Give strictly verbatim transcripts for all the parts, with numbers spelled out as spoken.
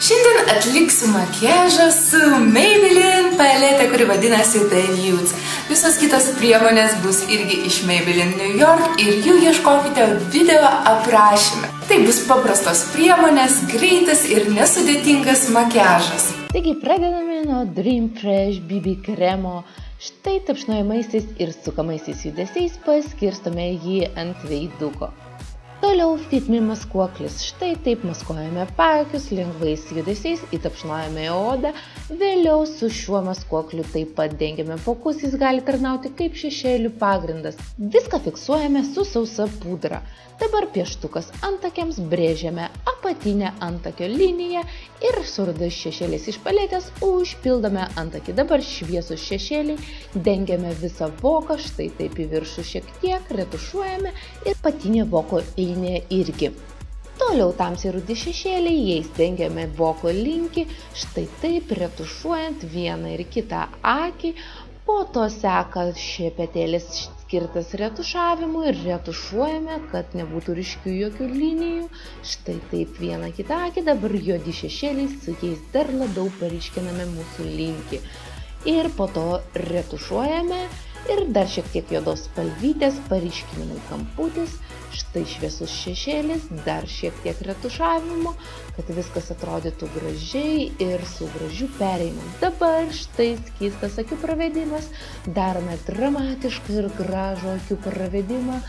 Šiandien atliksiu makiažą su Maybelline paletė, kuri vadinasi The Nudes. Visos kitos priemonės bus irgi iš Maybelline New York ir jų ieškokite video aprašyme. Tai bus paprastos priemonės, greitas ir nesudėtingas makiažas. Taigi pradedame nuo Dream Fresh B B kremo. Štai tapšnojamaisiais ir sukamaisiais judesiais paskirstome jį ant veiduko. Toliau Fit Me maskuoklis. Štai taip maskuojame paakius, lengvais judesiais įtapšnojame odą. Vėliau su šiuo maskuokliu taip pat dengiame vokus, jis gali tarnauti kaip šešėlių pagrindas. Viską fiksuojame su sausa pudra. Dabar pieštukas antakiams, brėžiame apatinę antakio liniją ir su rudais šešėliais iš paletės užpildome antakį. Dabar šviesus šešėliai, dengiame visą voką, štai taip į viršų šiek tiek, retušuojame ir apatinė voko linija irgi. Toliau tamsiai rudi šešėliai, jais dengiame voko linkį, štai taip retušuojant vieną ir kitą akį, po to seka šepetėlis skirtas retušavimui ir retušuojame, kad nebūtų ryškių jokių linijų. Štai taip vieną kitą akį, dabar juodi šešėliai, su jais dar labiau paryškiname mūsų linkį. Ir po to retušuojame ir dar šiek tiek juodos spalvytės, paryškinimui kamputis, štai šviesus šešėlis, dar šiek tiek retušavimo, kad viskas atrodytų gražiai ir su gražiu perėjimu. Dabar štai skystas akių pravedimas, darome dramatišką ir gražų akių pravedimą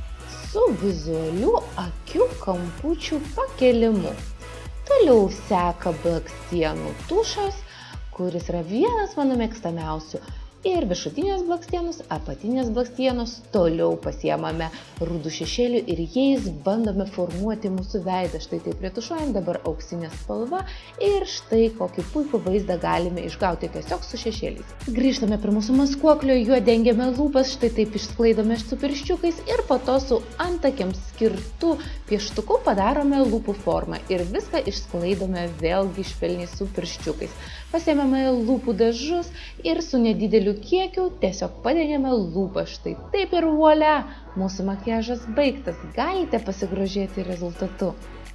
su vizualiu akių kampučių pakelimu. Toliau seka blakstienų tušas, kuris yra vienas mano mėgstamiausių. Ir viršutinės blakstienos, apatinės blakstienos, toliau pasiemame rudų šešėlių ir jais bandome formuoti mūsų veidą. Štai taip retušuojam, dabar auksinė spalva ir štai kokį puikų vaizdą galime išgauti tiesiog su šešėliais. Grįžtame prie mūsų maskuoklio, juo dengiame lūpas, štai taip išsklaidome su pirščiukais ir po to su antakiams skirtu pieštuku padarome lūpų formą ir viską išsklaidome vėlgi švelniai su pirščiukais. Pasiemame lūpų dažus ir su nedideliu kiekiu tiesiog padengiame lūpą. Štai taip ir volia, mūsų makiažas baigtas. Galite pasigrožėti rezultatu.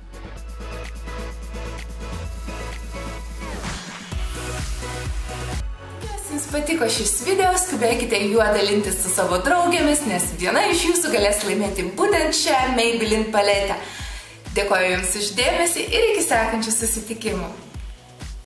Jei jums patiko šis video, skubėkite juo dalintis su savo draugėmis, nes viena iš jūsų galės laimėti būtent šią Maybelline paletę. Dėkoju jums už dėmesį ir iki sekančių susitikimų.